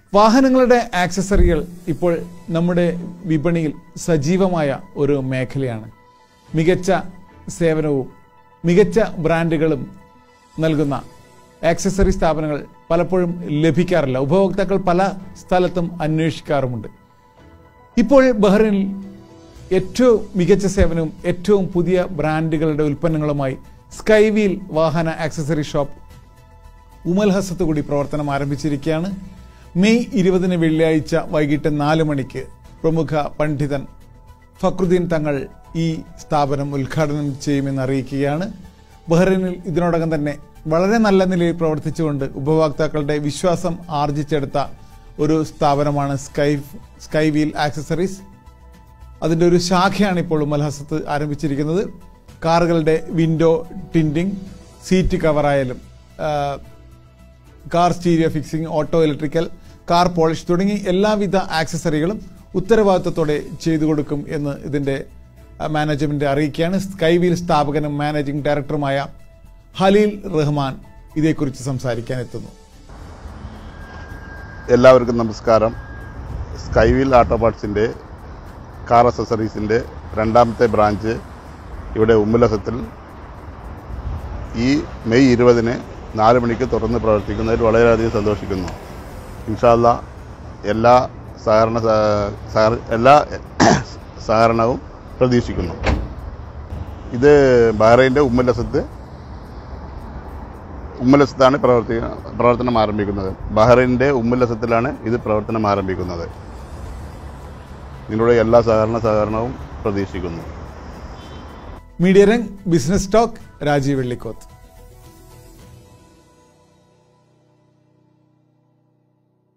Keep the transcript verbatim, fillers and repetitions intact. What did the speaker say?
വാഹനങ്ങളുടെ ആക്സസറികൾ ഇപ്പോൾ നമ്മുടെ വിപണിയിൽ സജീവമായ ഒരു മേഖലയാണ്. മികച്ച സേവനവും മികച്ച ബ്രാൻഡുകളും നൽകുന്ന ആക്സസറി സ്ഥാപനങ്ങൾ പലപ്പോഴും ലഭിക്കാറില്ല. ഉപഭോക്താക്കൾ പല സ്ഥലത്തും അന്വേഷിക്കാറുമുണ്ട്. ഇപ്പോൾ ബഹ്റൈനിൽ ഏറ്റവും മികച്ച സേവനവും ഏറ്റവും പുതിയ ബ്രാൻഡുകളുടെ ഉൽപ്പന്നങ്ങളുമായി സ്കൈവീൽ വാഹന ആക്സസറി ഷോപ്പ് ഉമൽഹസത്ത് കൂടി പ്രവർത്തനം ആരംഭിച്ചിരിക്കുകയാണ്. മെയ് ഇരുപതിന് വെള്ളിയാഴ്ച വൈകിട്ട് നാല് മണിക്ക് പ്രമുഖ പണ്ഡിതൻ ഫക്രുദ്ദീൻ തങ്ങൾ ഈ സ്ഥാപനം ഉദ്ഘാടനം ചെയ്യുമെന്ന് അറിയിക്കുകയാണ്. ബഹ്റൈനിൽ ഇതിനോടകം തന്നെ വളരെ നല്ല നിലയിൽ പ്രവർത്തിച്ചുകൊണ്ട് ഉപഭോക്താക്കളുടെ വിശ്വാസം ആർജിച്ചെടുത്ത ഒരു സ്ഥാപനമാണ് സ്കൈ സ്കൈവീൽ ആക്സസറീസ്. അതിൻ്റെ ഒരു ശാഖയാണ് ഇപ്പോൾ ഉമൽഹസത്ത് ആരംഭിച്ചിരിക്കുന്നത്. കാറുകളുടെ വിൻഡോ ടിൻറ്റിങ്, സീറ്റ് കവറായാലും car stereo fixing, auto electrical, car polish തുടങ്ങി എല്ലാവിധ ആക്സസറികളും ഉത്തരവാദിത്തത്തോടെ ചെയ്തു കൊടുക്കും എന്ന് ഇതിൻ്റെ മാനേജ്മെന്റ് അറിയിക്കുകയാണ്. സ്കൈവീൽ സ്ഥാപകനും മാനേജിംഗ് ഡയറക്ടറുമായ ഹലീൽ റഹ്മാൻ ഇതേക്കുറിച്ച് സംസാരിക്കാൻ എത്തുന്നു. എല്ലാവർക്കും നമസ്കാരം. സ്കൈവീൽ ഓട്ടോ പാർട്സിൻ്റെ കാർ അക്സസറീസിൻ്റെ രണ്ടാമത്തെ ബ്രാഞ്ച് ഇവിടെ ഉമൽഹസത്തിൽ ഈ മെയ് ഇരുപതിന് നാല് മണിക്ക് തുറന്ന് പ്രവർത്തിക്കുന്നതിൽ വളരെയധികം സന്തോഷിക്കുന്നു. ഇൻഷാ അല്ലാഹ് എല്ലാ സഹകരണ എല്ലാ സഹകരണവും പ്രതീക്ഷിക്കുന്നു. ഇത് ബഹ്റൈൻ്റെ ഉമൽഹസത്ത് ഉമൽഹസത്താണ് പ്രവർത്തി പ്രവർത്തനം ആരംഭിക്കുന്നത്. ബഹ്റൈൻ്റെ ഉമൽഹസത്തിലാണ് ഇത് പ്രവർത്തനം ആരംഭിക്കുന്നത്. നിങ്ങളുടെ എല്ലാ സഹകരണ സഹകരണവും പ്രതീക്ഷിക്കുന്നു. മീഡിയ രംഗ് ബിസിനസ് ടോക്ക് രാജീവ് വെള്ളിക്കോത്ത്.